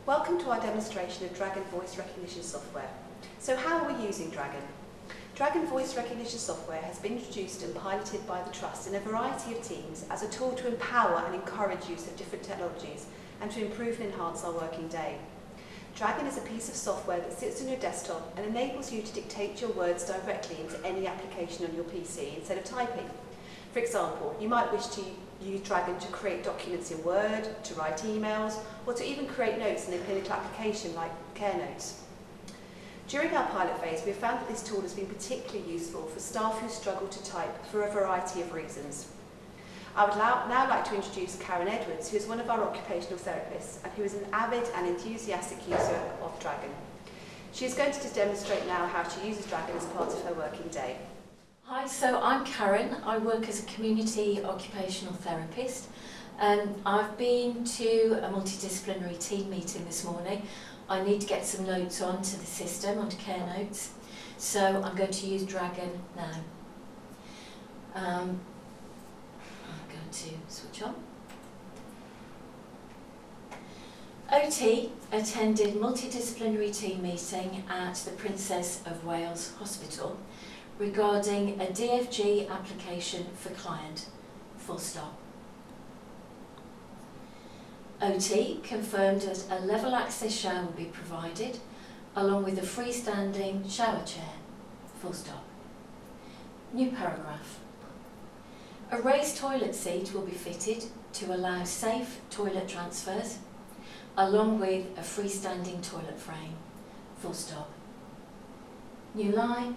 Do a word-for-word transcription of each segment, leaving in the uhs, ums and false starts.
Welcome to our demonstration of Dragon voice recognition software. So how are we using Dragon? Dragon voice recognition software has been introduced and piloted by the Trust in a variety of teams as a tool to empower and encourage use of different technologies and to improve and enhance our working day. Dragon is a piece of software that sits on your desktop and enables you to dictate your words directly into any application on your P C instead of typing. For example, you might wish to use Dragon to create documents in Word, to write emails, or to even create notes in a clinical application like Care Notes. During our pilot phase, we have found that this tool has been particularly useful for staff who struggle to type for a variety of reasons. I would now like to introduce Karen Edwards, who is one of our occupational therapists and who is an avid and enthusiastic user of Dragon. She is going to demonstrate now how she uses Dragon as part of her working day. Hi, so I'm Karen. I work as a community occupational therapist. Um, I've been to a multidisciplinary team meeting this morning. I need to get some notes onto the system, onto Care Notes. So I'm going to use Dragon now. Um, I'm going to switch on. O T attended multidisciplinary team meeting at the Princess of Wales Hospital regarding a D F G application for client, full stop. O T confirmed that a level access shower will be provided along with a freestanding shower chair, full stop. New paragraph. A raised toilet seat will be fitted to allow safe toilet transfers along with a freestanding toilet frame, full stop. New line.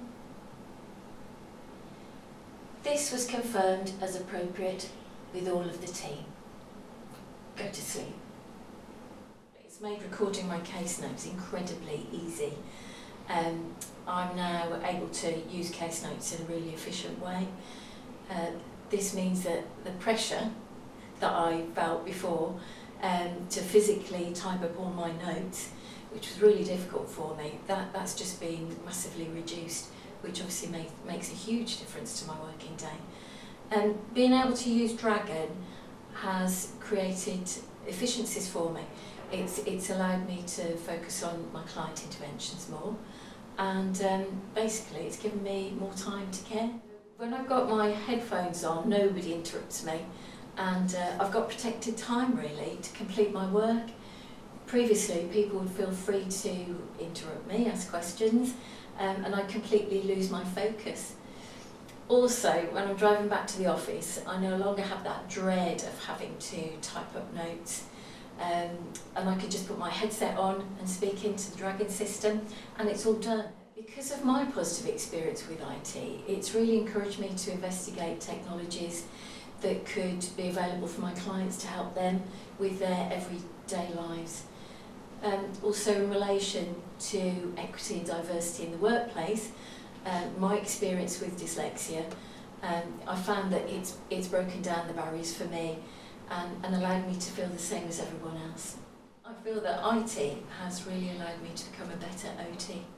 This was confirmed as appropriate with all of the team. Go to sleep. It's made recording my case notes incredibly easy. Um, I'm now able to use case notes in a really efficient way. Uh, this means that the pressure that I felt before um, to physically type up all my notes, which was really difficult for me, that, that's just been massively reduced, which obviously make, makes a huge difference to my working day. And um, being able to use Dragon has created efficiencies for me. It's, it's allowed me to focus on my client interventions more, and um, basically it's given me more time to care. When I've got my headphones on, nobody interrupts me, and uh, I've got protected time really to complete my work. Previously people would feel free to interrupt me, ask questions, um, and I completely lose my focus. Also, when I'm driving back to the office, I no longer have that dread of having to type up notes, um, and I could just put my headset on and speak into the Dragon system, and it's all done. Because of my positive experience with I T, it's really encouraged me to investigate technologies that could be available for my clients to help them with their everyday lives. Um, also in relation to equity and diversity in the workplace, Uh, my experience with dyslexia, um, I found that it's, it's broken down the barriers for me and, and allowed me to feel the same as everyone else. I feel that I T has really allowed me to become a better O T.